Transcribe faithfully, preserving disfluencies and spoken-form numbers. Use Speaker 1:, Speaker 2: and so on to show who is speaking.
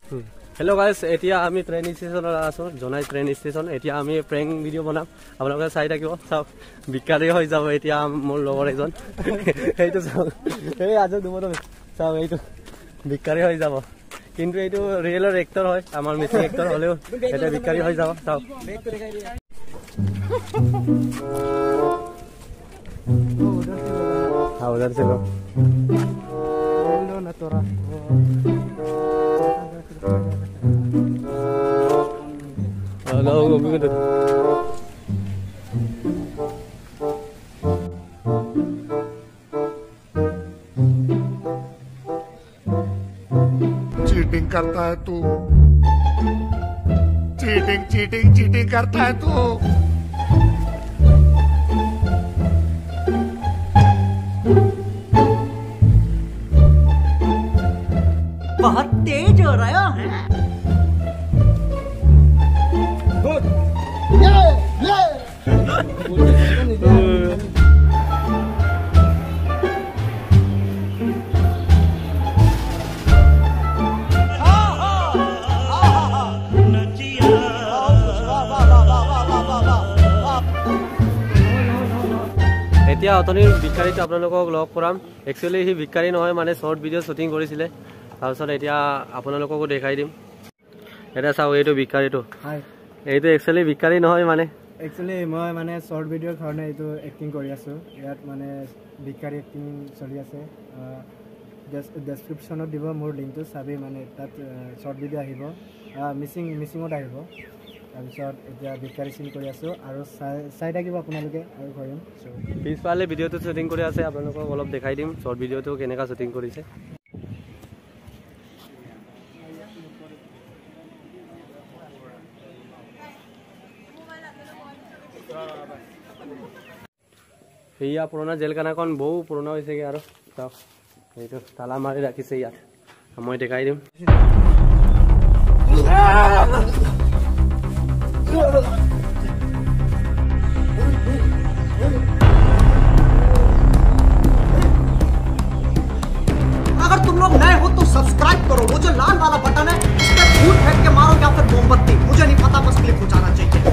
Speaker 1: Hello guys, एतिया आमी train station आसो जनाई ट्रेन स्टेशन। एतिया आमी प्रैंक भिडिओ बनाम आपलोके चाइ থাকিব। চাওক বিকাৰী হৈ যাব এতিয়া মোৰ লগৰ এজন। এইটো চাওক, এই আজি দুবছৰ চাওক এইটো বিকাৰী হৈ যাব, কিন্তু এইটো ৰিয়েলৰ এক্টৰ হয়, আমাৰ মিছিং এক্টৰ হলেও এটা বিকাৰী হৈ যাব। চাওক हाँ उधर से लो लो ना तोरा हेलो मम्मी को
Speaker 2: चीटिंग करता है तू, चीटिंग चीटिंग चीटिंग करता है तू।
Speaker 3: बहुत तेज हो रहा है। ये, ये।
Speaker 1: এতিয়া অতনিৰ ভিকাৰীটো আপোনালোকক লগ কৰাম। একচুৱেলি সি ভিকাৰী নহয়, মানে শৰ্ট ভিডিঅ' শ্বুটিং কৰিছিলে। তাৰপিছত এতিয়া আপোনালোককো দেখাই দিম। এটা চাওক, এইটো ভিকাৰীটো। এইটো একচুৱেলি ভিকাৰী নহয়, মানে
Speaker 4: একচুৱেলি মই মানে শৰ্ট ভিডিঅ'ৰ কাৰণে এইটো এক্টিং কৰি আছোঁ। ইয়াত মানে ভিকাৰী এক্টিং চলি আছে। ডেছক্ৰিপশ্যনত দিব মোৰ লিংকটো, চাবি মানে তাত শৰ্ট ভিডিঅ' আহিব, মিচিং মিচিঙত আহিব। তাৰপিছত এতিয়া ভিকাৰী চিন কৰি আছোঁ আৰু চাই চাই থাকিব আপোনালোকে আৰু কৰিম।
Speaker 1: পিছফালে ভিডিঅ'টো শ্বুটিং কৰি আছে, আপোনালোকক অলপ দেখাই দিম শৰ্ট ভিডিঅ'টো কেনেকুৱা শ্বুটিং কৰিছে। সেয়া পুৰণা জেলখানাখন বহু পুৰণা হৈছেগৈ আৰু চাওক এইটো তালা মাৰি ৰাখিছে ইয়াত। মই দেখাই দিম।
Speaker 3: अगर तुम लोग नए हो तो सब्सक्राइब करो, वो जो लाल वाला बटन है उस पर फूट फेंक के मारो या फिर मोमबत्ती, मुझे नहीं पता, बस क्लिक हो जाना चाहिए।